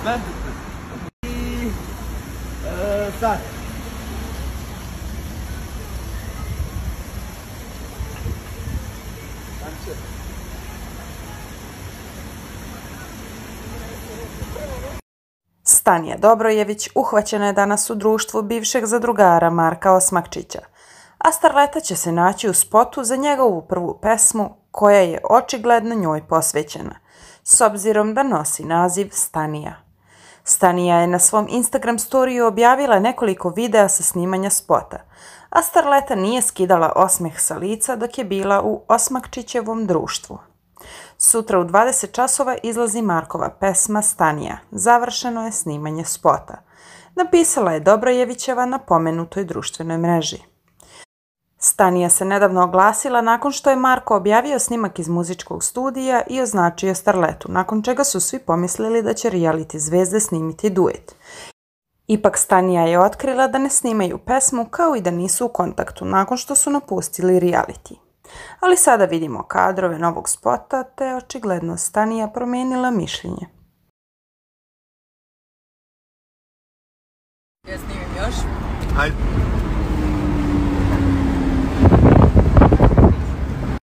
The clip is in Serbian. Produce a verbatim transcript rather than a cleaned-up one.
I... Sad. Stanija Dobrojević uhvaćena je danas u društvu bivšeg zadrugara Marka Osmakčića, a starleta će se naći u spotu za njegovu prvu pesmu koja je očigledno njoj posvećena, s obzirom da nosi naziv Stanija. Stanija je na svom Instagram storiju objavila nekoliko videa sa snimanja spota, a starleta nije skidala osmeh sa lica dok je bila u Osmakčićevom društvu. Sutra u dvadeset časova izlazi Markova pesma Stanija, završeno je snimanje spota, napisala je Dobrojevićeva na pomenutoj društvenoj mreži. Stanija se nedavno oglasila nakon što je Marko objavio snimak iz muzičkog studija i označio starletu, nakon čega su svi pomislili da će reality zvezde snimiti duet. Ipak Stanija je otkrila da ne snimaju pesmu kao i da nisu u kontaktu nakon što su napustili reality. Ali sada vidimo kadrove novog spota, te očigledno Stanija promijenila mišljenje. Ja snimim još. Ajde.